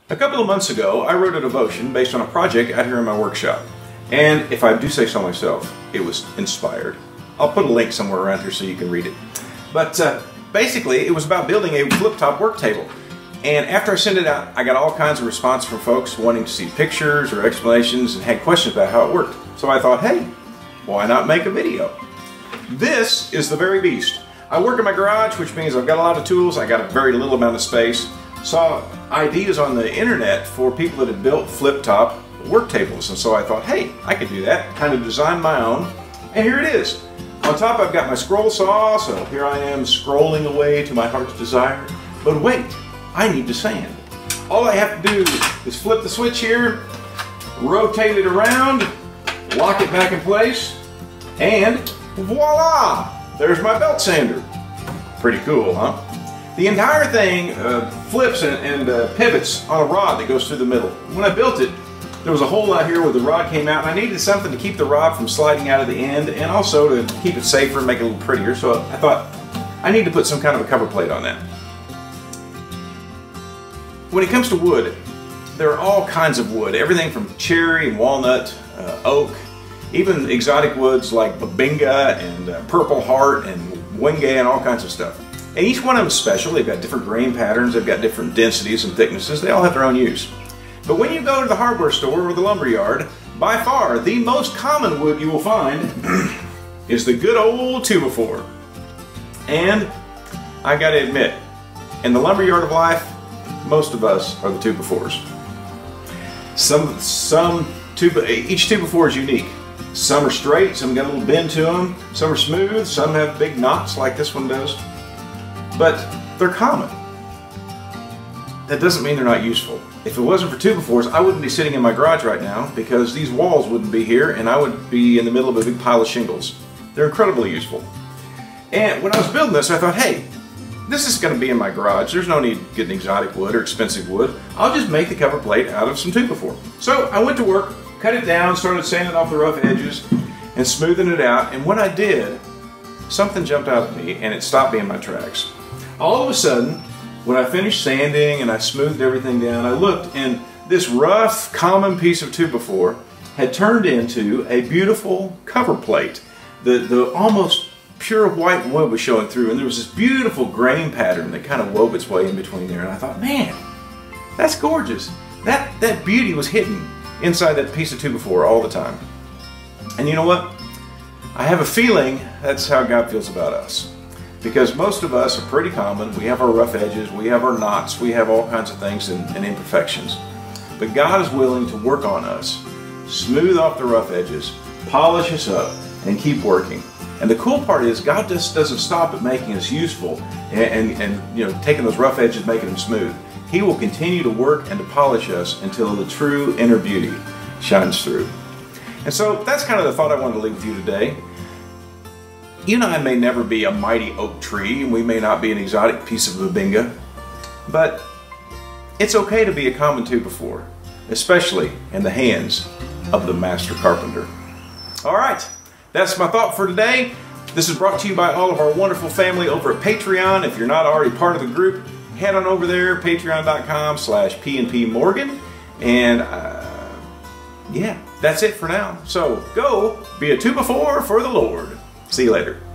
A couple of months ago, I wrote a devotion based on a project out here in my workshop. And if I do say so myself, it was inspired. I'll put a link somewhere around here so you can read it. But basically, it was about building a flip-top work table. And after I sent it out, I got all kinds of response from folks wanting to see pictures or explanations and had questions about how it worked. So I thought, hey, why not make a video? This is the very beast. I work in my garage, which means I've got a lot of tools. I got a very little amount of space. Saw ideas on the internet for people that had built flip-top work tables, and so I thought, hey, I could do that. Kind of designed my own, and here it is. On top I've got my scroll saw, so here I am scrolling away to my heart's desire. But wait, I need to sand. All I have to do is flip the switch here, rotate it around, lock it back in place, and voila! There's my belt sander. Pretty cool, huh? The entire thing flips and pivots on a rod that goes through the middle. When I built it, there was a hole out here where the rod came out, and I needed something to keep the rod from sliding out of the end and also to keep it safer and make it a little prettier. So I thought, I need to put some kind of a cover plate on that. When it comes to wood, there are all kinds of wood. Everything from cherry and walnut, oak, even exotic woods like babinga and purple heart and wenge and all kinds of stuff. And each one of them is special. They've got different grain patterns, they've got different densities and thicknesses. They all have their own use. But when you go to the hardware store or the lumber yard, by far the most common wood you will find is the good old 2x4. And I gotta admit, in the lumber yard of life, most of us are the 2x4s. Each 2x4 is unique. Some are straight, some got a little bend to them, some are smooth, some have big knots like this one does. But they're common. That doesn't mean they're not useful. If it wasn't for 2x4s, I wouldn't be sitting in my garage right now because these walls wouldn't be here and I would be in the middle of a big pile of shingles. They're incredibly useful. And when I was building this, I thought, hey, this is going to be in my garage. There's no need to get an exotic wood or expensive wood. I'll just make the cover plate out of some 2x4. So I went to work, cut it down, started sanding off the rough edges and smoothing it out. And when I did, something jumped out at me and it stopped me in my tracks. All of a sudden, when I finished sanding and I smoothed everything down, I looked and this rough, common piece of 2x4 had turned into a beautiful cover plate. The almost pure white wood was showing through, and there was this beautiful grain pattern that kind of wove its way in between there. And I thought, man, that's gorgeous. That beauty was hidden inside that piece of 2x4 all the time. And you know what? I have a feeling that's how God feels about us. Because most of us are pretty common. We have our rough edges, we have our knots, we have all kinds of things and imperfections. But God is willing to work on us, smooth off the rough edges, polish us up, and keep working. And the cool part is God just doesn't stop at making us useful and you know, taking those rough edges, making them smooth. He will continue to work and to polish us until the true inner beauty shines through. And so that's kind of the thought I wanted to leave with you today. You and I may never be a mighty oak tree, and we may not be an exotic piece of babinga, but it's okay to be a common 2x4, especially in the hands of the master carpenter. All right, that's my thought for today. This is brought to you by all of our wonderful family over at Patreon. If you're not already part of the group, head on over there, patreon.com/PNPMorgan, and yeah, that's it for now. So go be a 2x4 for the Lord. See you later.